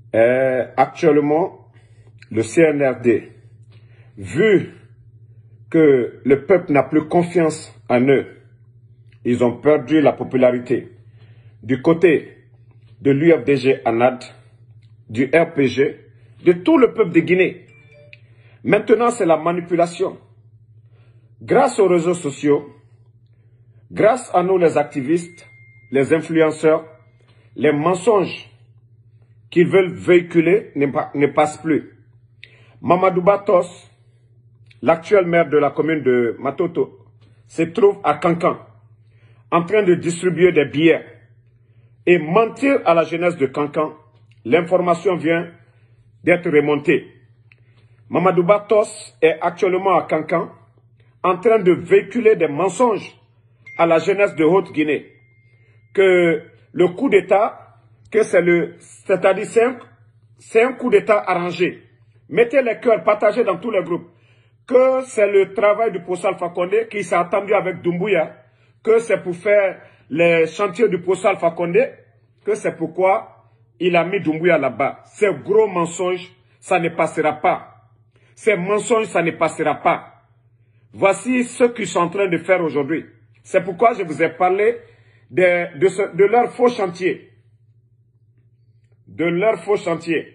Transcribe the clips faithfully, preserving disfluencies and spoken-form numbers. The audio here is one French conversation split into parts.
Euh, actuellement, le C N R D, vu que le peuple n'a plus confiance en eux, ils ont perdu la popularité. Du côté de l'U F D G ANAD, du R P G, de tout le peuple de Guinée. Maintenant, c'est la manipulation. Grâce aux réseaux sociaux, grâce à nous les activistes, les influenceurs, les mensonges qu'ils veulent véhiculer ne, ne passent plus. Mamadou Batos, l'actuel maire de la commune de Matoto, se trouve à Kankan, en train de distribuer des billets et mentir à la jeunesse de Kankan. L'information vient d'être remontée. Mamadou Batos est actuellement à Kankan, en train de véhiculer des mensonges à la jeunesse de Haute-Guinée, que le coup d'État, que c'est le, c'est-à-dire c'est un, c'est un coup d'État arrangé. Mettez les cœurs partagés dans tous les groupes, que c'est le travail du poste Alpha Condé qui s'est attendu avec Doumbouya, que c'est pour faire les chantiers du poste Alpha Condé, que c'est pourquoi il a mis Doumbouya là-bas. Ces gros mensonges, ça ne passera pas. Ces mensonges, ça ne passera pas. Voici ce qu'ils sont en train de faire aujourd'hui. C'est pourquoi je vous ai parlé de, de, ce, de leur faux chantier. De leur faux chantier.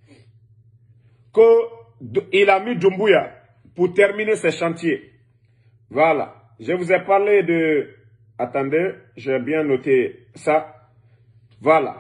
Qu'il a mis Doumbouya pour terminer ces chantiers. Voilà. Je vous ai parlé de... Attendez, j'ai bien noté ça. Voilà.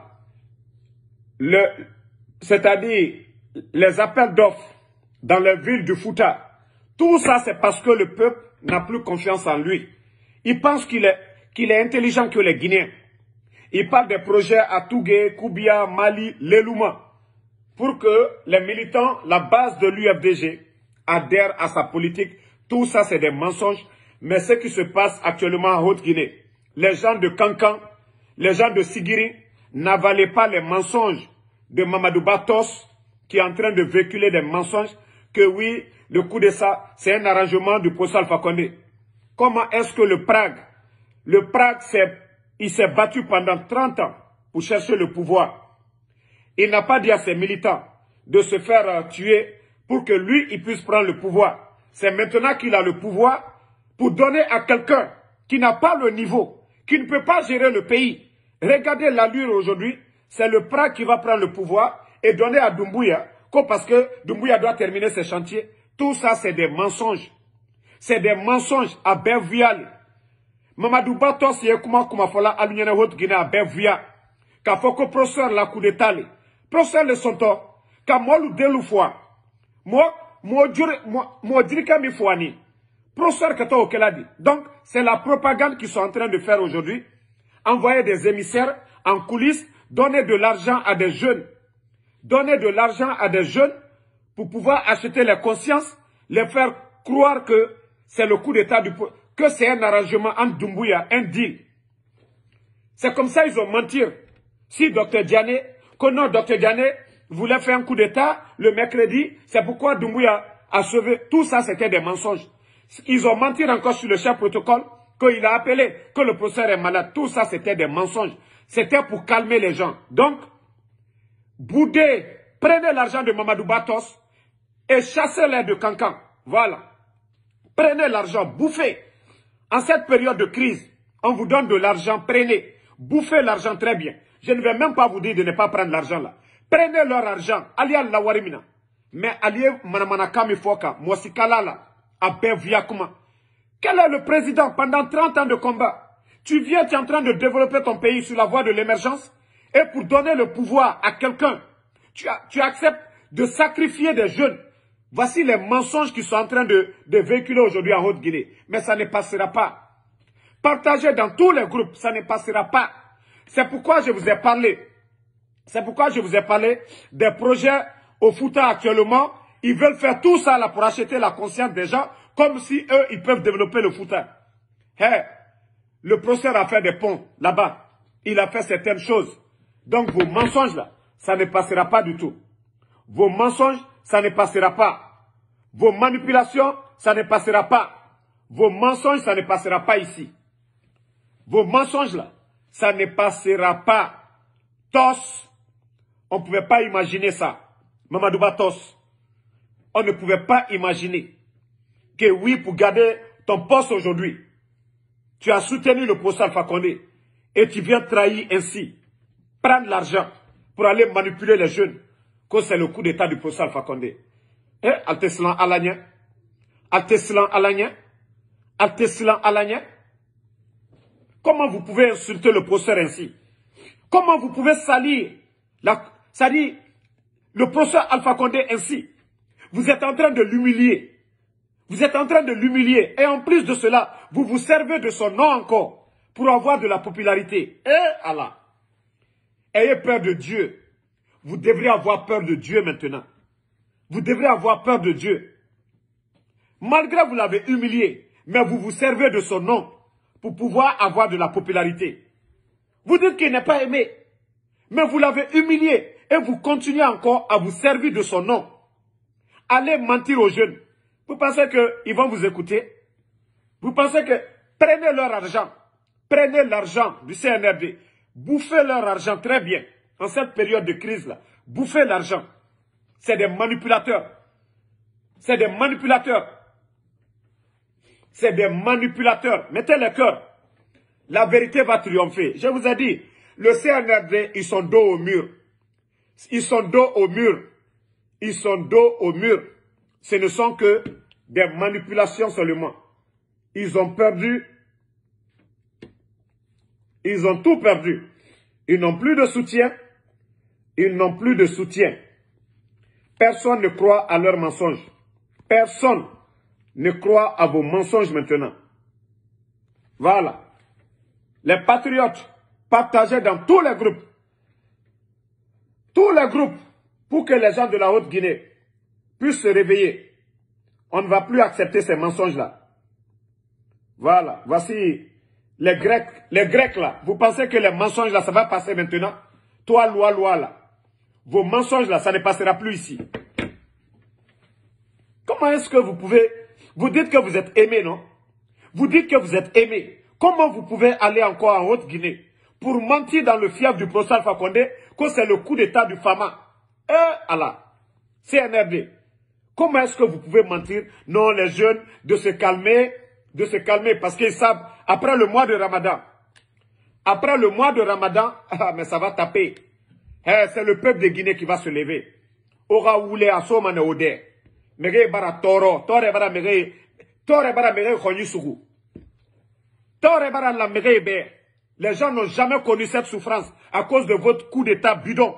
Le, c'est-à-dire les appels d'offres dans les villes du Fouta. Tout ça, c'est parce que le peuple n'a plus confiance en lui. Il pense qu'il est, qu'il est intelligent que les Guinéens. Il parle des projets à Tougué, Koubia, Mali, Lelouma, pour que les militants, la base de l'U F D G, adhèrent à sa politique. Tout ça, c'est des mensonges. Mais ce qui se passe actuellement en Haute-Guinée, les gens de Kankan, les gens de Sigiri, n'avalaient pas les mensonges de Mamadou Batos, qui est en train de véhiculer des mensonges, que oui, le coup de ça, c'est un arrangement du poste Alpha Condé. Comment est-ce que le Prague, le Prague, il s'est battu pendant trente ans pour chercher le pouvoir. Il n'a pas dit à ses militants de se faire euh, tuer pour que lui, il puisse prendre le pouvoir. C'est maintenant qu'il a le pouvoir pour donner à quelqu'un qui n'a pas le niveau, qui ne peut pas gérer le pays. Regardez l'allure aujourd'hui, c'est le Prague qui va prendre le pouvoir et donner à Doumbouya, parce que Doumbouya doit terminer ses chantiers. Tout ça, c'est des mensonges. C'est des mensonges à Bervial. Mamadou Batos, il y a comment comment faut la alunyene Haute-Guinée à Bervia. Qu'a faut que professeur la coup d'état. Professeur le sonto. Qu'a moi le déloufoi. Moi, moi, moi, moi, dirika mi fouani. Professeur Kato Okeladi. Donc, c'est la propagande qu'ils sont en train de faire aujourd'hui. Envoyer des émissaires en coulisses, donner de l'argent à des jeunes. Donner de l'argent à des jeunes pour pouvoir acheter les consciences, les faire croire que c'est le coup d'état du peuple, que c'est un arrangement entre Doumbouya, un deal. C'est comme ça ils ont menti. Si Docteur Diané, que non, Docteur Diané voulait faire un coup d'état le mercredi, c'est pourquoi Doumbouya a sauvé. Tout ça, c'était des mensonges. Ils ont menti encore sur le chef protocole, qu'il a appelé, que le professeur est malade. Tout ça, c'était des mensonges. C'était pour calmer les gens. Donc, Boudé, prenez l'argent de Mamadou Batos et chassez-les de Kankan. Voilà. Prenez l'argent, bouffez. En cette période de crise, on vous donne de l'argent, prenez. Bouffez l'argent très bien. Je ne vais même pas vous dire de ne pas prendre l'argent là. Prenez leur argent. Allez à la Warimina. Mais allez Manamanakami Foka, Mosikala là, à Berviakuma. Quel est le président pendant trente ans de combat? Tu viens, tu es en train de développer ton pays sur la voie de l'émergence. Et pour donner le pouvoir à quelqu'un, tu, tu acceptes de sacrifier des jeunes. Voici les mensonges qui sont en train de, de véhiculer aujourd'hui en Haute-Guinée. Mais ça ne passera pas. Partagez dans tous les groupes, ça ne passera pas. C'est pourquoi je vous ai parlé. C'est pourquoi je vous ai parlé des projets au Fouta actuellement. Ils veulent faire tout ça là pour acheter la conscience des gens, comme si eux, ils peuvent développer le Fouta. Hey, le professeur a fait des ponts là-bas. Il a fait certaines choses. Donc vos mensonges là, ça ne passera pas du tout. Vos mensonges, ça ne passera pas. Vos manipulations, ça ne passera pas. Vos mensonges, ça ne passera pas ici. Vos mensonges là, ça ne passera pas. Tos, On ne pouvait pas imaginer ça. Mamadou Batos, on ne pouvait pas imaginer que oui, pour garder ton poste aujourd'hui, tu as soutenu le procès Alpha Condé et tu viens trahir ainsi, prendre l'argent pour aller manipuler les jeunes, que c'est le coup d'état du procès Alpha Condé. Eh, Alteslan Alagna, Alteslan Alagna, Alteslan Alagna. Comment vous pouvez insulter le procès ainsi? Comment vous pouvez salir, la, salir le procès Alpha Condé ainsi? Vous êtes en train de l'humilier. Vous êtes en train de l'humilier. Et en plus de cela, vous vous servez de son nom encore pour avoir de la popularité. Eh Allah! Ayez peur de Dieu. Vous devrez avoir peur de Dieu maintenant. Vous devrez avoir peur de Dieu. Malgré que vous l'avez humilié, mais vous vous servez de son nom pour pouvoir avoir de la popularité. Vous dites qu'il n'est pas aimé, mais vous l'avez humilié et vous continuez encore à vous servir de son nom. Allez mentir aux jeunes. Vous pensez qu'ils vont vous écouter? Vous pensez que prenez leur argent, prenez l'argent du C N R D, bouffez leur argent très bien en cette période de crise-là. Bouffez l'argent. C'est des manipulateurs. C'est des manipulateurs. C'est des manipulateurs. Mettez le cœur. La vérité va triompher. Je vous ai dit, le C N R D, ils sont dos au mur. Ils sont dos au mur. Ils sont dos au mur. Ce ne sont que des manipulations seulement. Ils ont perdu. Ils ont tout perdu. Ils n'ont plus de soutien. Ils n'ont plus de soutien. Personne ne croit à leurs mensonges. Personne ne croit à vos mensonges maintenant. Voilà. Les patriotes partagés dans tous les groupes. Tous les groupes pour que les gens de la Haute-Guinée puissent se réveiller. On ne va plus accepter ces mensonges-là. Voilà. Voici les Grecs. Les Grecs là. Vous pensez que les mensonges là, ça va passer maintenant? Toi, loi, loi là. Vos mensonges là, ça ne passera plus ici. Comment est-ce que vous pouvez... Vous dites que vous êtes aimé, non? Vous dites que vous êtes aimé. Comment vous pouvez aller encore en Haute-Guinée pour mentir dans le fief du procès Alpha Condé que c'est le coup d'état du Fama? Eh, Allah, C N R D. Comment est-ce que vous pouvez mentir? Non, les jeunes, de se calmer, de se calmer, parce qu'ils savent, après le mois de Ramadan, après le mois de Ramadan, ah, mais ça va taper. Eh, c'est le peuple de Guinée qui va se lever. Ora oule asomane ode. Mege bara toro, tore bara mege, tore bara mege khonyisugu. Tore bara la mege be. Les gens n'ont jamais connu cette souffrance à cause de votre coup d'état bidon.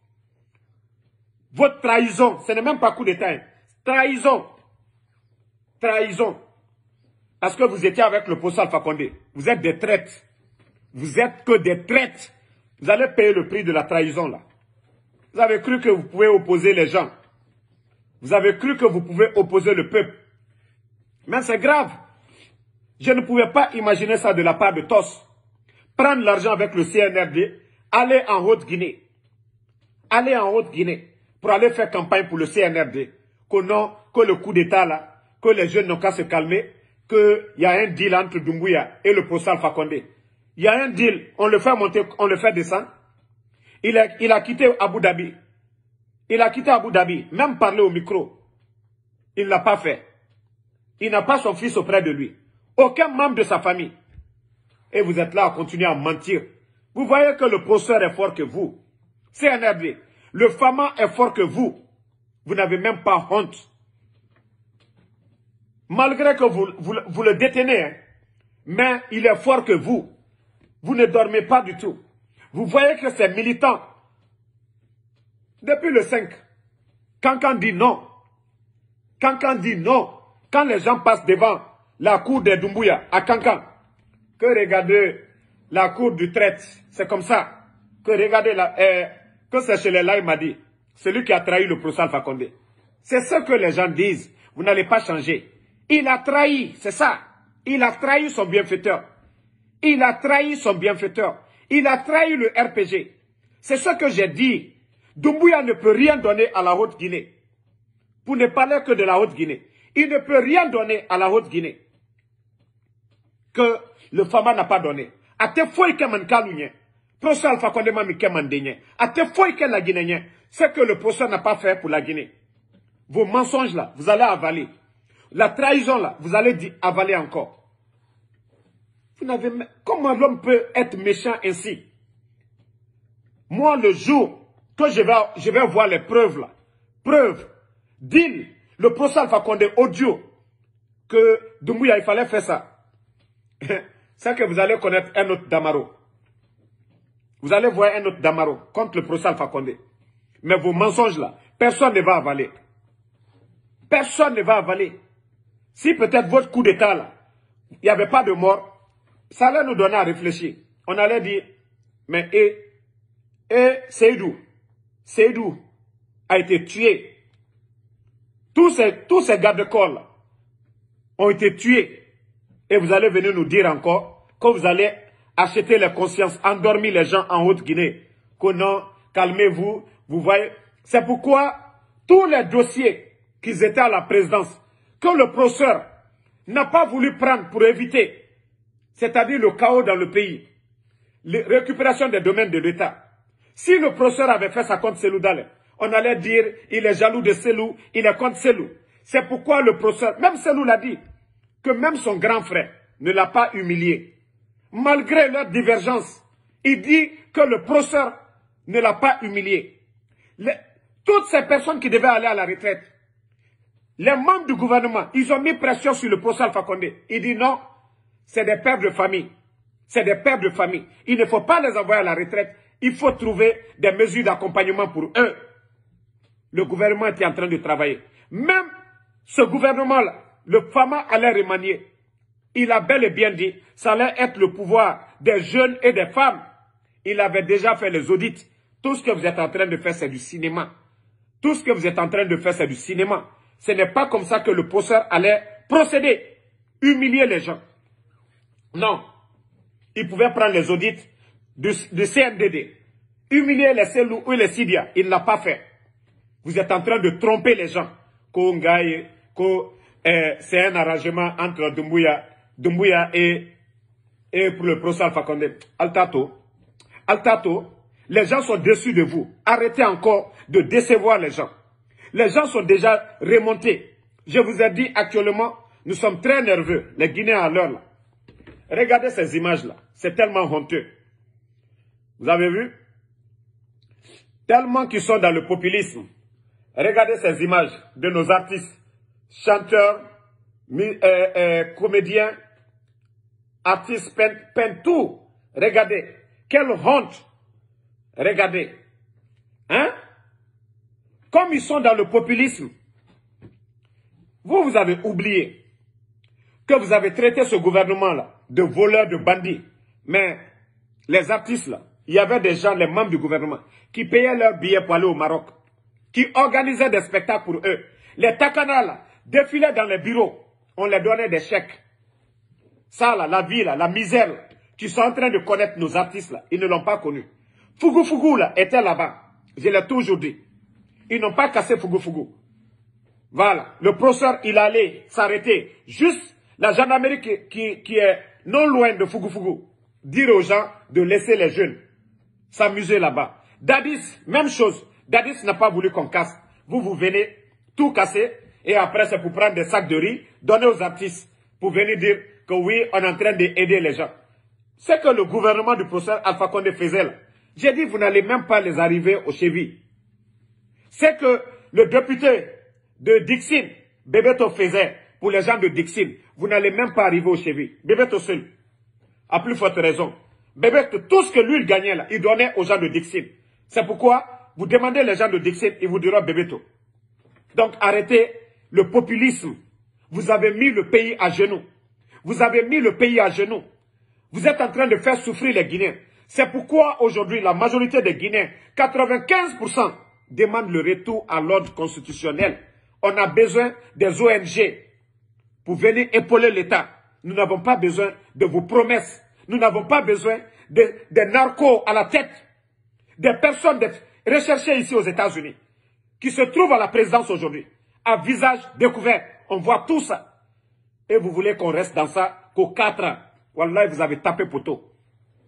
Votre trahison, ce n'est même pas coup d'état. Hein. Trahison. Trahison. Parce que vous étiez avec le procès Alpha Condé. Vous êtes des traites. Vous êtes que des traites. Vous allez payer le prix de la trahison là. Vous avez cru que vous pouvez opposer les gens. Vous avez cru que vous pouvez opposer le peuple. Mais c'est grave. Je ne pouvais pas imaginer ça de la part de Tos. Prendre l'argent avec le C N R D, aller en Haute-Guinée. Aller en Haute-Guinée pour aller faire campagne pour le C N R D. Que non, que le coup d'état là, que les jeunes n'ont qu'à se calmer, qu'il y a un deal entre Doumbouya et le procès Alpha Condé. Il y a un deal, on le fait monter, on le fait descendre. Il a, il a quitté Abu Dhabi. Il a quitté Abu Dhabi, même parler au micro. Il ne l'a pas fait. Il n'a pas son fils auprès de lui. Aucun membre de sa famille. Et vous êtes là à continuer à mentir. Vous voyez que le procureur est fort que vous. C N R D. Le Fama est fort que vous. Vous n'avez même pas honte. Malgré que vous, vous, vous le détenez, hein, mais il est fort que vous. Vous ne dormez pas du tout. Vous voyez que ces militants, depuis le cinq, Kankan dit non. Kankan dit non. Quand les gens passent devant la cour des Doumbouya à Kankan, que regardez la cour du traite, c'est comme ça. Que regardez la, euh, que c'est chez les Laïmadi, celui qui a trahi le procès Alpha Condé. C'est ce que les gens disent. Vous n'allez pas changer. Il a trahi, c'est ça. Il a trahi son bienfaiteur. Il a trahi son bienfaiteur. Il a trahi le R P G. C'est ce que j'ai dit. Doumbouya ne peut rien donner à la Haute-Guinée. Pour ne parler que de la Haute-Guinée. Il ne peut rien donner à la Haute-Guinée que le Fama n'a pas donné. A te foi que man kalounye. Professeur Alpha Condé m'a mis Mandénien. A te foi que la Guinéen, c'est que le professeur n'a pas fait pour la Guinée. Vos mensonges là, vous allez avaler. La trahison là, vous allez dire, avaler encore. Vous n'avez, comment l'homme peut être méchant ainsi? Moi, le jour que je vais, je vais voir les preuves là, preuves, deal, le professeur Alpha Condé audio, que Doumbouya, il fallait faire ça. C'est que vous allez connaître un autre Damaro. Vous allez voir un autre Damaro contre le professeur Alpha Condé. Mais vos mensonges là, personne ne va avaler. Personne ne va avaler. Si peut-être votre coup d'état là, il n'y avait pas de mort, ça allait nous donner à réfléchir. On allait dire, mais et, et Seydou, Seydou a été tué. Tous ces, tous ces gardes-corps là ont été tués. Et vous allez venir nous dire encore que vous allez acheter les consciences, endormir les gens en Haute-Guinée. Que non, calmez-vous, vous voyez. C'est pourquoi tous les dossiers qui étaient à la présidence, que le professeur n'a pas voulu prendre pour éviter, c'est-à-dire le chaos dans le pays, la récupération des domaines de l'État. Si le professeur avait fait ça contre Selou Dale, on allait dire, il est jaloux de Selou, il est contre Selou. C'est pourquoi le professeur, même Selou l'a dit, que même son grand frère ne l'a pas humilié. Malgré leur divergence, il dit que le professeur ne l'a pas humilié. Les, toutes ces personnes qui devaient aller à la retraite, les membres du gouvernement, ils ont mis pression sur le professeur Alpha Condé. Il dit non, c'est des pères de famille. C'est des pères de famille. Il ne faut pas les envoyer à la retraite. Il faut trouver des mesures d'accompagnement pour eux. Le gouvernement était en train de travailler. Même ce gouvernement-là, le Fama allait remanier. Il a bel et bien dit, ça allait être le pouvoir des jeunes et des femmes. Il avait déjà fait les audits. Tout ce que vous êtes en train de faire, c'est du cinéma. Tout ce que vous êtes en train de faire, c'est du cinéma. Ce n'est pas comme ça que le professeur allait procéder, humilier les gens. Non. Il pouvait prendre les audits du, du C N D D, humilier les Selou ou les Sidia. Il ne l'a pas fait. Vous êtes en train de tromper les gens. Que eh, c'est un arrangement entre Doumbouya, Doumbouya et, et pour le professeur Alpha Condé. Altato, Altato, les gens sont déçus de vous. Arrêtez encore de décevoir les gens. Les gens sont déjà remontés. Je vous ai dit actuellement, nous sommes très nerveux, les Guinéens à l'heure là. Regardez ces images-là. C'est tellement honteux. Vous avez vu? Tellement qu'ils sont dans le populisme. Regardez ces images de nos artistes, chanteurs, euh, euh, comédiens, artistes, peinent, peignent tout. Regardez. Quelle honte. Regardez. Hein? Comme ils sont dans le populisme, vous, vous avez oublié que vous avez traité ce gouvernement-là de voleurs, de bandits. Mais les artistes, là, il y avait des gens, les membres du gouvernement, qui payaient leurs billets pour aller au Maroc, qui organisaient des spectacles pour eux. Les Takana, là, défilaient dans les bureaux. On leur donnait des chèques. Ça, là, la vie, là, la misère, là, qui sont en train de connaître nos artistes, là, ils ne l'ont pas connu. Fougou Fougou, là, était là-bas. Je l'ai toujours dit. Ils n'ont pas cassé Fougou Fougou. Voilà. Le professeur, il allait s'arrêter. Juste la gendarmerie qui, qui, qui est non loin de Fougou Fougou. Dire aux gens de laisser les jeunes s'amuser là-bas. Dadis, même chose. Dadis n'a pas voulu qu'on casse. Vous, vous venez tout casser. Et après, c'est pour prendre des sacs de riz, donner aux artistes. Pour venir dire que oui, on est en train d'aider les gens. C'est que le gouvernement du professeur Alpha Condé faisait là. J'ai dit, vous n'allez même pas les arriver aux chevilles. C'est que le député de Dixine, Bebeto faisait pour les gens de Dixine. Vous n'allez même pas arriver aux chevilles. Bebeto seul. À plus forte raison. Bebeto, tout ce que lui il gagnait là, il donnait aux gens de Dixine. C'est pourquoi vous demandez les gens de Dixine, ils vous diront Bebeto. Donc arrêtez le populisme. Vous avez mis le pays à genoux. Vous avez mis le pays à genoux. Vous êtes en train de faire souffrir les Guinéens. C'est pourquoi aujourd'hui la majorité des Guinéens, quatre-vingt-quinze pour cent, demandent le retour à l'ordre constitutionnel. On a besoin des O N G pour venir épauler l'État. Nous n'avons pas besoin de vos promesses. Nous n'avons pas besoin de, des narcos à la tête. Des personnes recherchées ici aux États-Unis qui se trouvent à la présidence aujourd'hui, à visage découvert. On voit tout ça. Et vous voulez qu'on reste dans ça qu'aux quatre ans. Wallah, vous avez tapé poteau.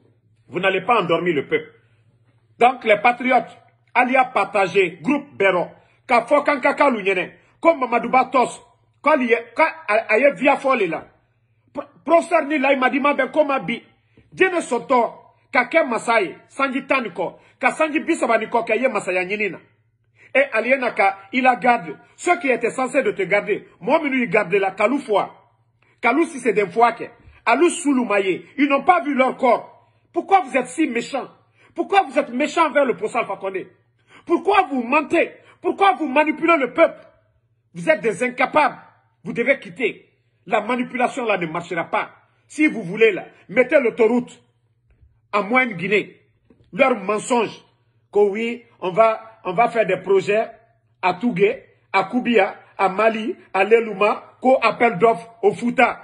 Vous n'allez pas endormir le peuple. Donc les patriotes, allez partager, groupe Béro, ka fokan kaka lunyene, comme Mamadou Batos, quand il y a via folle là. Professeur ni là, il m'a dit, ma ben comme bi, Djene soto, ka ke masaye, sanji taniko, ka sanji bisabaniko, ka ye masaya nyinina. Et aliena ka, il a gardé, ceux qui étaient censés de te garder, moi, menu il garde la kalou foi. Kalou si c'est des fois que, alou souloumaye, ils n'ont pas vu leur corps. Pourquoi vous êtes si méchants? Pourquoi vous êtes méchants vers le procès Alpha Condé? Pourquoi vous mentez? Pourquoi vous manipulez le peuple? Vous êtes des incapables. Vous devez quitter. La manipulation là ne marchera pas. Si vous voulez là, mettez l'autoroute en Moyenne-Guinée. Leur mensonge que oui, on va, on va faire des projets à Tougué, à Koubia, à Mali, à Lelouma, qu'au appel d'offres au Fouta.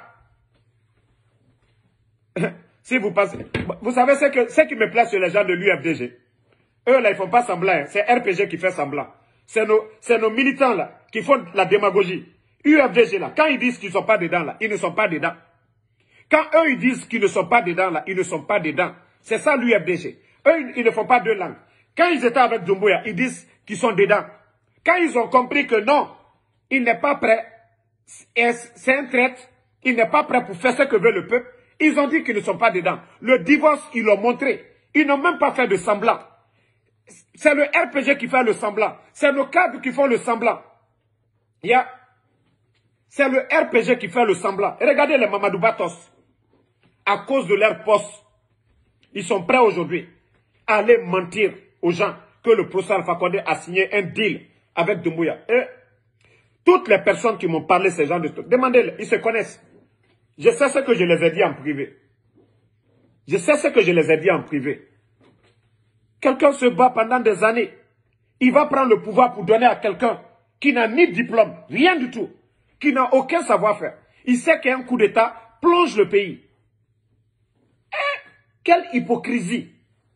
Si vous passez, vous savez ce, que, ce qui me plaît sur les gens de l'U F D G. Eux là, ils font pas semblant. C'est R P G qui fait semblant. C'est nos, nos militants là qui font la démagogie. U F D G là, quand ils disent qu'ils ne sont pas dedans là, ils ne sont pas dedans. Quand eux ils disent qu'ils ne sont pas dedans là, ils ne sont pas dedans. C'est ça l'U F D G. Eux ils, ils ne font pas deux langues. Quand ils étaient avec Doumbouya, ils disent qu'ils sont dedans. Quand ils ont compris que non, il n'est pas prêt, c'est un traître, il n'est pas prêt pour faire ce que veut le peuple, ils ont dit qu'ils ne sont pas dedans. Le divorce, ils l'ont montré. Ils n'ont même pas fait de semblant. C'est le R P G qui fait le semblant. C'est nos cadres qui font le semblant. Yeah. C'est le R P G qui fait le semblant. Et regardez les Mamadou Batos. À cause de leur poste, ils sont prêts aujourd'hui à aller mentir aux gens que le procès Alpha Condé a signé un deal avec Doumbouya. Et toutes les personnes qui m'ont parlé ces gens de trucs, demandez-les, ils se connaissent. Je sais ce que je les ai dit en privé. Je sais ce que je les ai dit en privé. Quelqu'un se bat pendant des années. Il va prendre le pouvoir pour donner à quelqu'un qui n'a ni diplôme, rien du tout, qui n'a aucun savoir-faire. Il sait qu'un coup d'État plonge le pays. Eh, quelle hypocrisie!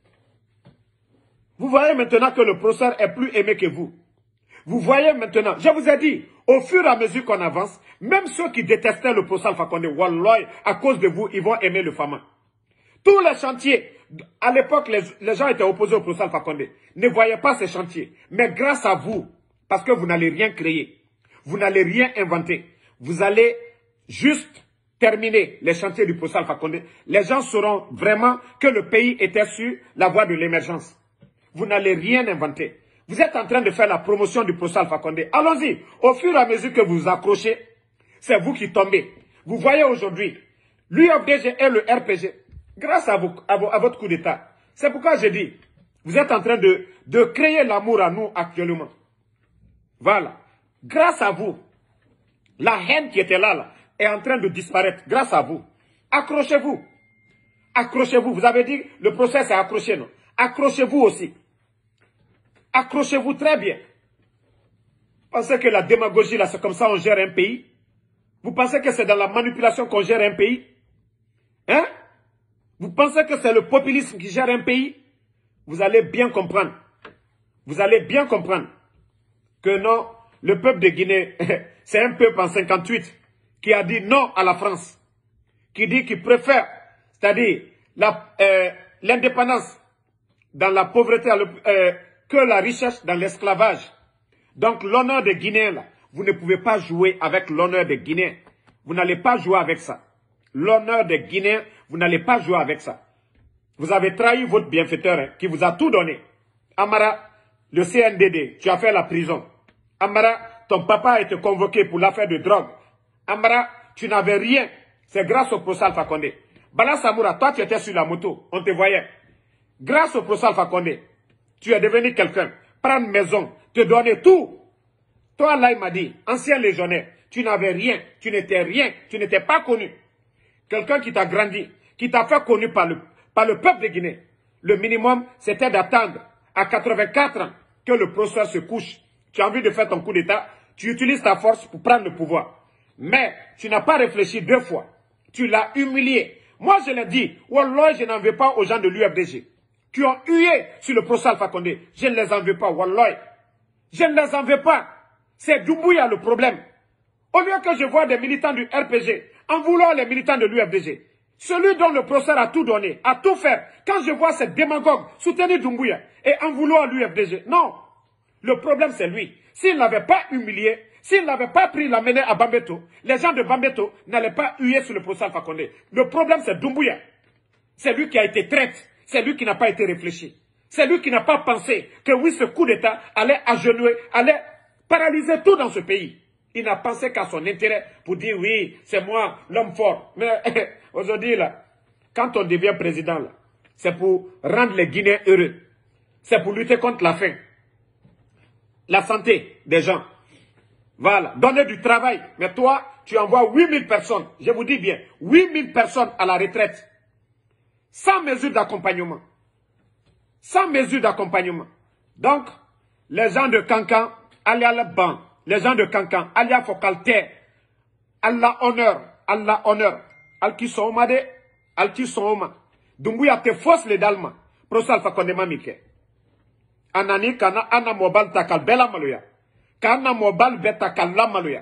Vous voyez maintenant que le procès est plus aimé que vous. Vous voyez maintenant, je vous ai dit, au fur et à mesure qu'on avance, même ceux qui détestaient le procès Alpha Condé, wallahi, à cause de vous, ils vont aimer le Fama. Tous les chantiers, à l'époque, les, les gens étaient opposés au procès Alpha Condé, ne voyaient pas ces chantiers. Mais grâce à vous, parce que vous n'allez rien créer, vous n'allez rien inventer, vous allez juste terminer les chantiers du procès Alpha Condé, les gens sauront vraiment que le pays était sur la voie de l'émergence. Vous n'allez rien inventer. Vous êtes en train de faire la promotion du procès Alpha Condé. Allons-y. Au fur et à mesure que vous vous accrochez, c'est vous qui tombez. Vous voyez aujourd'hui, l'U F D G et le R P G, grâce à, vous, à, vous, à votre coup d'État. C'est pourquoi je dis, vous êtes en train de, de créer l'amour à nous actuellement. Voilà. Grâce à vous, la haine qui était là, là est en train de disparaître. Grâce à vous. Accrochez-vous. Accrochez-vous. Vous avez dit, le procès c'est accroché, non? Accrochez-vous aussi. Accrochez-vous très bien. Vous pensez que la démagogie, là, c'est comme ça on gère un pays? Vous pensez que c'est dans la manipulation qu'on gère un pays? Hein? Vous pensez que c'est le populisme qui gère un pays? Vous allez bien comprendre. Vous allez bien comprendre que non, le peuple de Guinée, c'est un peuple en cinquante-huit qui a dit non à la France. Qui dit qu'il préfère, c'est-à-dire l'indépendance euh, dans la pauvreté euh, que la richesse dans l'esclavage. Donc l'honneur des Guinéens, là, vous ne pouvez pas jouer avec l'honneur des Guinéens. Vous n'allez pas jouer avec ça. L'honneur des Guinéens, vous n'allez pas jouer avec ça. Vous avez trahi votre bienfaiteur hein, qui vous a tout donné. Amara, le C N D D, tu as fait la prison. Amara, ton papa a été convoqué pour l'affaire de drogue. Amara, tu n'avais rien. C'est grâce au procès Alpha Condé. Bala Samoura, toi tu étais sur la moto, on te voyait. Grâce au procès Alpha Condé, tu es devenu quelqu'un. Prendre maison, te donner tout. Toi là il m'a dit, ancien légionnaire, tu n'avais rien, tu n'étais rien, tu n'étais pas connu. Quelqu'un qui t'a grandi, qui t'a fait connu par le, par le peuple de Guinée. Le minimum, c'était d'attendre à quatre-vingt-quatre ans que le procès se couche. Tu as envie de faire ton coup d'État, tu utilises ta force pour prendre le pouvoir. Mais tu n'as pas réfléchi deux fois. Tu l'as humilié. Moi, je l'ai dit, wallah, je n'en veux pas aux gens de l'U F D G. Qui ont hué sur le procès Alpha Condé. Je ne les en veux pas, wallah. Je ne les en veux pas. C'est Doumbouya le problème. Au lieu que je vois des militants du R P G, en voulant les militants de l'U F D G, Celui dont le procès a tout donné, a tout fait. Quand je vois cette démagogue soutenir Doumbouya et en vouloir l'U F D G, non. Le problème, c'est lui. S'il n'avait pas humilié, s'il n'avait pas pris la menée à Bambeto, les gens de Bambeto n'allaient pas huer sur le procès Alpha Condé. Le problème, c'est Doumbouya. C'est lui qui a été traite. C'est lui qui n'a pas été réfléchi. C'est lui qui n'a pas pensé que oui, ce coup d'État allait agenouiller, allait paralyser tout dans ce pays. Il n'a pensé qu'à son intérêt pour dire oui, c'est moi, l'homme fort. Mais aujourd'hui, là, quand on devient président, c'est pour rendre les Guinéens heureux. C'est pour lutter contre la faim. La santé des gens. Voilà, donner du travail. Mais toi, tu envoies huit mille personnes, je vous dis bien, huit mille personnes à la retraite. Sans mesure d'accompagnement. Sans mesure d'accompagnement. Donc, les gens de Kankan, alias le banc, les gens de Kankan, alias Focalter, Allah honneur, Allah honneur, Alki Soomade, Alki Sooma, Doumbouya te force les Dalma, Prosal Fakondema Mike. Anani kana ana mobile takal bela maluya. Kana mobile betakal la maluya.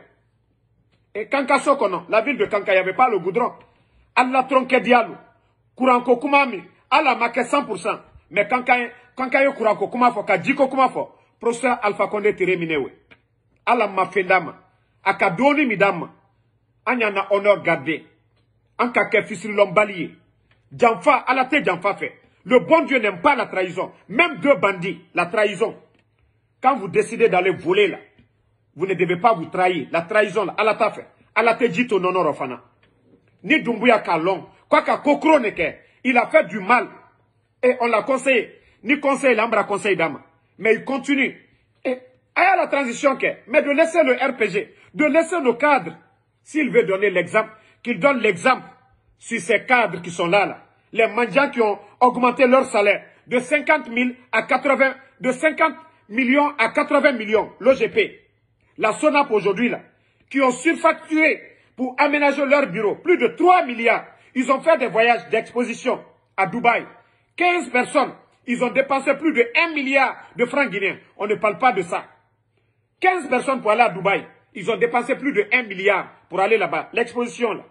Et Kanka Sokono, la ville de Kanka, il n'y avait pas le goudron. Allah tronque dialou. Kouranko Kumami, Allah marqué cent pour cent. Mais Kanka Kanka yo Kouranko Kumafo, Kadjiko Kumafo, Prosal Alpha Condé terminé. Allah m'a fait dama. Aka doni midama. Anyana honneur gardé. Anka ke fisri lombalié. Janfa, Allah te Janfa fait. Le bon Dieu n'aime pas la trahison. Même deux bandits, la trahison. Quand vous décidez d'aller voler là, vous ne devez pas vous trahir. La trahison là, Allah t'a fait. Allah te dit ton honneur ofana. Ni Doumbouya Kalong, quoi qu'à Kokro neke, il a fait du mal. Et on l'a conseillé. Ni conseil l'ambra conseil d'âme. Mais il continue. Et à la transition que, mais de laisser le R P G, de laisser nos cadres, s'il veut donner l'exemple, qu'il donne l'exemple sur ces cadres qui sont là, là. Les mendiants qui ont augmenté leur salaire de cinquante mille à quatre-vingts, de cinquante millions à quatre-vingts millions, l'O G P. La SONAP aujourd'hui, là, qui ont surfacturé pour aménager leur bureau, plus de trois milliards. Ils ont fait des voyages d'exposition à Dubaï. quinze personnes, ils ont dépensé plus de un milliard de francs guinéens. On ne parle pas de ça. quinze personnes pour aller à Dubaï. Ils ont dépensé plus de un milliard pour aller là-bas. L'exposition, là.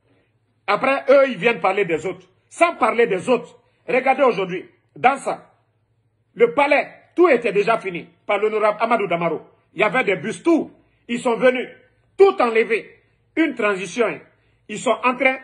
Après, eux, ils viennent parler des autres. Sans parler des autres. Regardez aujourd'hui, dans ça, le palais, tout était déjà fini par l'honorable Amadou Damaro. Il y avait des bus, tout. Ils sont venus, tout enlever. Une transition. Ils sont en train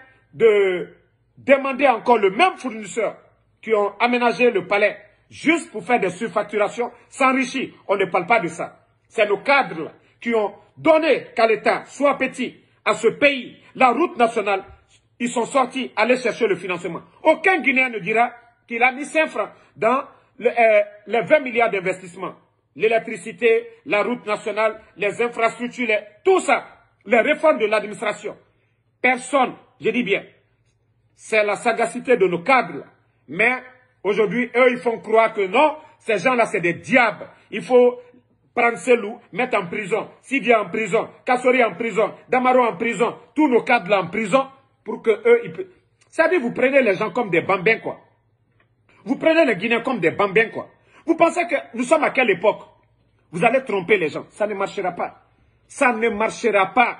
de demander encore le même fournisseur qui ont aménagé le palais juste pour faire des surfacturations, s'enrichir. On ne parle pas de ça. C'est nos cadres là, qui ont donné qu'à l'État soit petit à ce pays, la route nationale. Ils sont sortis aller chercher le financement. Aucun Guinéen ne dira qu'il a mis cinq francs dans le, euh, les vingt milliards d'investissements. L'électricité, la route nationale, les infrastructures, les, tout ça. Les réformes de l'administration. Personne, je dis bien, c'est la sagacité de nos cadres. Mais aujourd'hui, eux, ils font croire que non, ces gens-là, c'est des diables. Il faut prendre ces loups, mettre en prison. Sidia en prison, Kassori en prison, Damaro en prison, tous nos cadres-là en prison. Pour que eux, ils peuvent... C'est-à-dire, vous prenez les gens comme des bambins, quoi. Vous prenez les Guinéens comme des bambins, quoi. Vous pensez que nous sommes à quelle époque? Vous allez tromper les gens. Ça ne marchera pas. Ça ne marchera pas.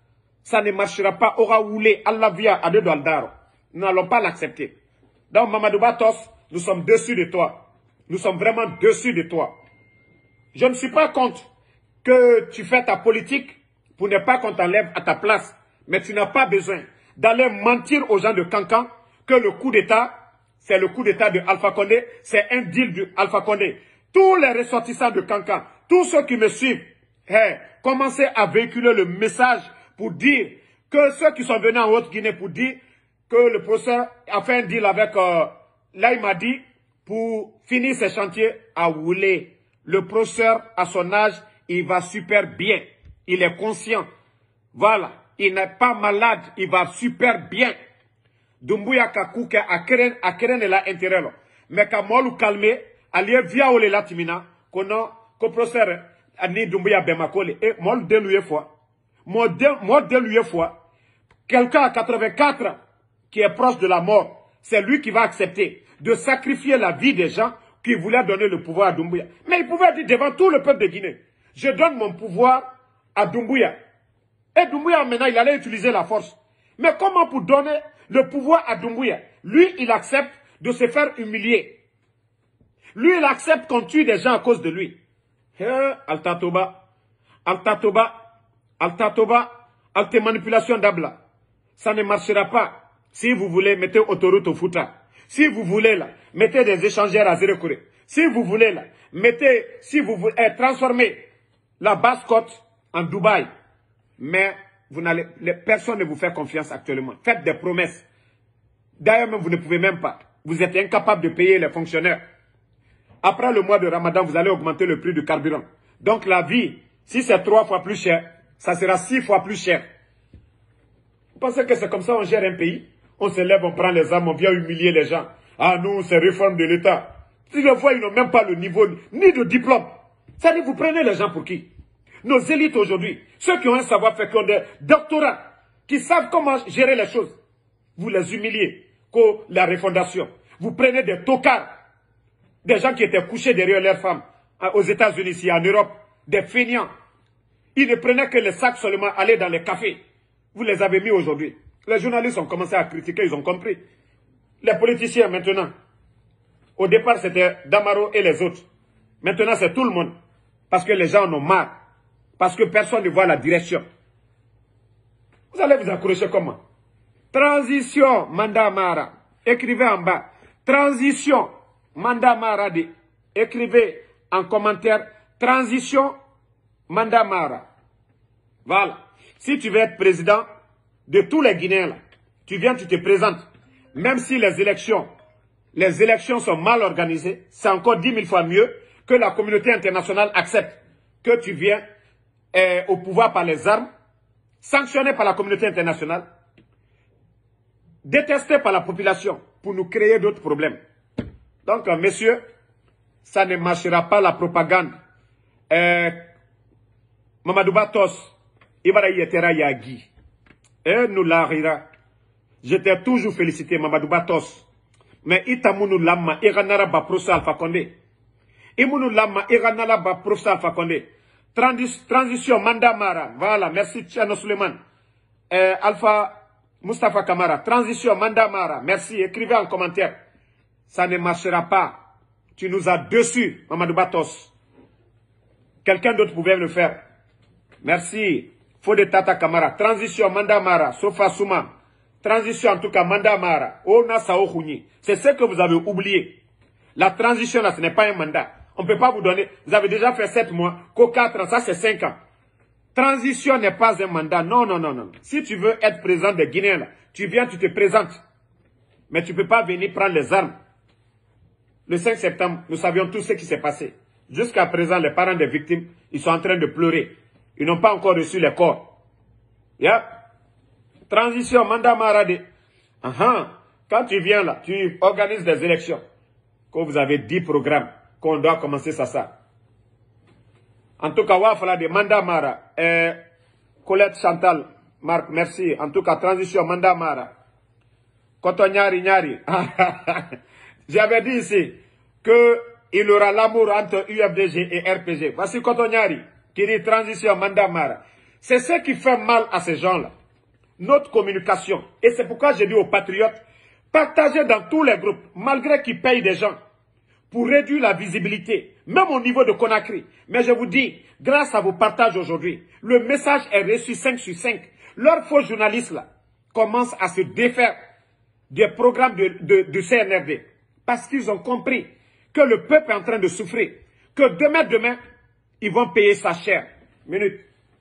Ça ne marchera pas. Aura oulé, Allah via, à deux dollars. Nous n'allons pas l'accepter. Donc, Mamadou Batos, nous sommes dessus de toi. Nous sommes vraiment dessus de toi. Je ne suis pas contre que tu fais ta politique pour ne pas qu'on t'enlève à ta place. Mais tu n'as pas besoin d'aller mentir aux gens de Kankan que le coup d'État, c'est le coup d'État de Alpha Condé, c'est un deal de Alpha Condé. Tous les ressortissants de Kankan, tous ceux qui me suivent, hey, commencez à véhiculer le message pour dire que ceux qui sont venus en Haute-Guinée pour dire que le professeur a fait un deal avec, euh, là il m'a dit, pour finir ses chantiers à Woulé. Le professeur, à son âge, il va super bien. Il est conscient. Voilà. Il n'est pas malade, il va super bien. Doumbouya Kakouke a keren a keren la intérêt là. Mais quand molu calmer, allié via ole la timina, kono ko professeur ani Doumbouya Bemakole et mol déloué fois. Mol déloué fois. Quelqu'un à quatre-vingt-quatre ans qui est proche de la mort, c'est lui qui va accepter de sacrifier la vie des gens qui voulaient donner le pouvoir à Doumbouya. Mais il pouvait dire devant tout le peuple de Guinée, je donne mon pouvoir à Doumbouya. Et Doumbouya, maintenant, il allait utiliser la force. Mais comment pour donner le pouvoir à Doumbouya? Lui, il accepte de se faire humilier. Lui, il accepte qu'on tue des gens à cause de lui. Eh, Altatoba, Altatoba, Altatoba, Alte manipulation d'Abla. Ça ne marchera pas. Si vous voulez, mettez autoroute au Fouta. Si vous voulez, là, mettez des échangeurs à Zérekouré. Si vous voulez, là, mettez, si vous voulez, eh, transformez la Basse-Côte en Dubaï. Mais vous n'allez, les, personne ne vous fait confiance actuellement. Faites des promesses. D'ailleurs, même vous ne pouvez même pas. Vous êtes incapable de payer les fonctionnaires. Après le mois de Ramadan, vous allez augmenter le prix du carburant. Donc la vie, si c'est trois fois plus cher, ça sera six fois plus cher. Vous pensez que c'est comme ça on gère un pays? On se lève, on prend les armes, on vient humilier les gens. Ah nous, c'est réforme de l'État. Si je vois, ils n'ont même pas le niveau, ni de diplôme. Ça dit, vous prenez les gens pour qui? Nos élites aujourd'hui, ceux qui ont un savoir-faire, qui ont des doctorats, qui savent comment gérer les choses, vous les humiliez. Comme la refondation. Vous prenez des tocards, des gens qui étaient couchés derrière leurs femmes, aux États-Unis, ici, en Europe, des feignants. Ils ne prenaient que les sacs seulement, aller dans les cafés. Vous les avez mis aujourd'hui. Les journalistes ont commencé à critiquer, ils ont compris. Les politiciens maintenant, au départ c'était Damaro et les autres. Maintenant c'est tout le monde. Parce que les gens en ont marre. Parce que personne ne voit la direction. Vous allez vous accrocher comment? Transition, mandat Mara. Écrivez en bas. Transition, mandat Mara. Écrivez en commentaire. Transition, mandat Mara. Voilà. Si tu veux être président de tous les Guinéens, là, tu viens, tu te présentes. Même si les élections, les élections sont mal organisées, c'est encore dix mille fois mieux que la communauté internationale accepte que tu viens eh, au pouvoir par les armes, sanctionné par la communauté internationale, détesté par la population pour nous créer d'autres problèmes. Donc, euh, messieurs, ça ne marchera pas la propagande. Eh, Mamadou Batos, Ibara Yetera Yagi. Et nous l'arira. Je t'ai toujours félicité, Mamadou Batos. Mais itamunu lama, iranara ba professeur Alpha Condé. Imunu lama, iranara ba professeur Alpha Condé. Transition, mandat Mara. Voilà, merci Tchano Suleiman. Euh, Alpha Mustafa Kamara. Transition, mandat Mara. Merci, écrivez en commentaire. Ça ne marchera pas. Tu nous as dessus, Mamadou Batos. Quelqu'un d'autre pouvait le faire. Merci. Fode Tata Kamara. Transition, mandat Mara. Sofa Souma. Transition, en tout cas, mandat Mara. Ona Sao Khouni. C'est ce que vous avez oublié. La transition, là, ce n'est pas un mandat. On ne peut pas vous donner. Vous avez déjà fait sept mois. Qu'au quatre ans, ça, c'est cinq ans. Transition n'est pas un mandat. Non, non, non, non. Si tu veux être président des Guinéens, là, tu viens, tu te présentes. Mais tu ne peux pas venir prendre les armes. Le cinq septembre, nous savions tout ce qui s'est passé. Jusqu'à présent, les parents des victimes, ils sont en train de pleurer. Ils n'ont pas encore reçu les corps. Yeah. Transition, mandat Marade. Uh -huh. Quand tu viens là, tu organises des élections. Quand vous avez dix programmes, qu'on doit commencer ça, ça. En tout cas, il faut des mandat Mara. Eh, Colette Chantal, Marc, merci. En tout cas, transition, mandat Mara. Koto Nyari Nyari. J'avais dit ici qu'il y aura l'amour entre U F D G et R P G. Voici Koto Nyari qui dit transition, mandat Mara. C'est ce qui fait mal à ces gens-là. Notre communication. Et c'est pourquoi j'ai dit aux patriotes, partagez dans tous les groupes, malgré qu'ils payent des gens, pour réduire la visibilité, même au niveau de Conakry. Mais je vous dis, grâce à vos partages aujourd'hui, le message est reçu cinq sur cinq. Leurs faux journalistes là commencent à se défaire des programmes de, de, de C N R D. Parce qu'ils ont compris que le peuple est en train de souffrir. Que demain, demain, ils vont payer sa chair. Minute.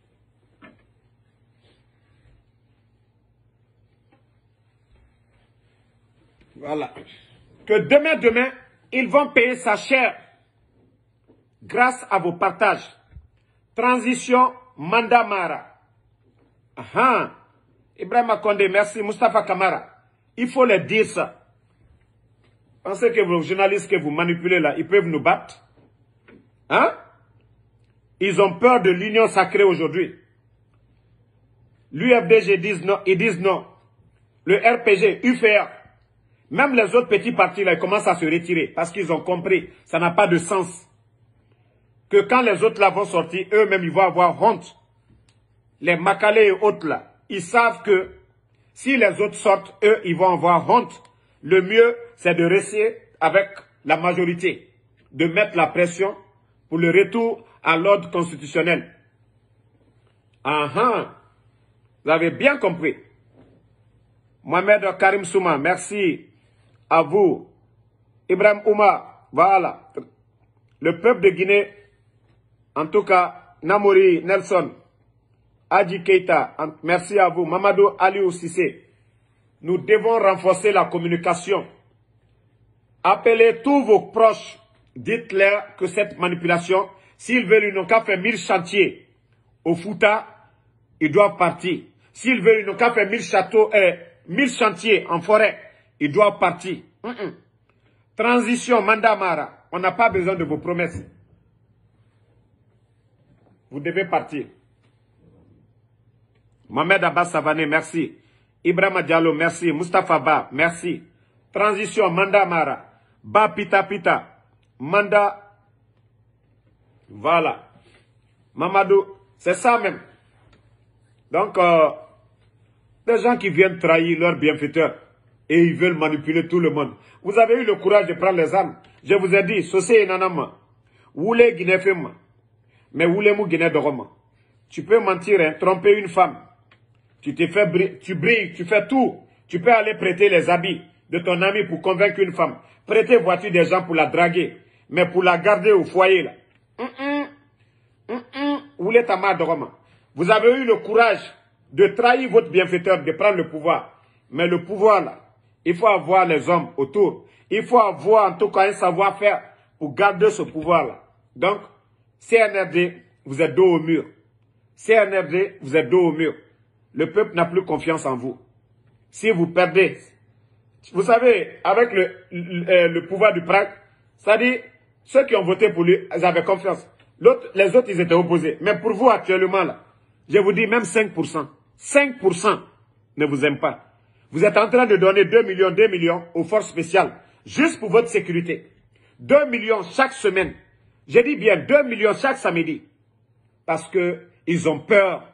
Voilà. Que demain, demain, ils vont payer sa chair. Grâce à vos partages. Transition, mandat Mara. Ah, Ibrahim Condé, merci. Mustafa Kamara. Il faut leur dire ça. Pensez que vos journalistes que vous manipulez là, ils peuvent nous battre? Hein? Ils ont peur de l'union sacrée aujourd'hui. L'U F D G disent non, ils disent non. Le R P G, U F A, même les autres petits partis là, ils commencent à se retirer parce qu'ils ont compris, ça n'a pas de sens. Que quand les autres là vont sortir, eux-mêmes ils vont avoir honte. Les Makalé et autres là, ils savent que Si les autres sortent, eux, ils vont avoir honte. Le mieux, c'est de rester avec la majorité, de mettre la pression pour le retour à l'ordre constitutionnel. Ah ah, vous avez bien compris. Mohamed Karim Souma, merci à vous. Ibrahim Oumar, voilà. Le peuple de Guinée, en tout cas, Namori, Nelson, Adji Keita, merci à vous. Mamadou Aliou Sissé, nous devons renforcer la communication. Appelez tous vos proches, dites-leur que cette manipulation, s'ils veulent, ils n'ont qu'à faire mille chantiers au Fouta, ils doivent partir. S'ils veulent, ils n'ont qu'à faire mille châteaux, euh, mille chantiers en forêt, ils doivent partir. Mm -mm. Transition, Mandamara, on n'a pas besoin de vos promesses. Vous devez partir. Mohamed Abbas Savané, merci. Ibrahima Diallo, merci. Mustafa Ba, merci. Transition, Mandamara. Ba Pita Pita. Manda. Voilà. Mamadou, c'est ça même. Donc, euh, des gens qui viennent trahir leurs bienfaiteurs et ils veulent manipuler tout le monde. Vous avez eu le courage de prendre les armes. Je vous ai dit, Sosé Nanama, Woulé Guinée Fema, mais Woulé Mou Guinée Doroma. Tu peux mentir, hein, tromper une femme. Tu te fais bri tu brilles, tu fais tout. Tu peux aller prêter les habits de ton ami pour convaincre une femme. Prêter voiture des gens pour la draguer. Mais pour la garder au foyer, là. Mm -mm, mm -mm, Woulé Tama Doroma. Vous avez eu le courage de trahir votre bienfaiteur, de prendre le pouvoir. Mais le pouvoir, là, il faut avoir les hommes autour. Il faut avoir en tout cas un savoir-faire pour garder ce pouvoir-là. Donc, C N R D, vous êtes dos au mur. C N R D, vous êtes dos au mur. Le peuple n'a plus confiance en vous. Si vous perdez, vous savez, avec le, le, le pouvoir du Prague, c'est-à-dire, ceux qui ont voté pour lui, ils avaient confiance. Les autres, ils étaient opposés. Mais pour vous, actuellement, là, je vous dis même cinq pour cent. cinq pour cent ne vous aiment pas. Vous êtes en train de donner deux millions, deux millions aux forces spéciales, juste pour votre sécurité. deux millions chaque semaine. Je dis bien deux millions chaque samedi. Parce que ils ont peur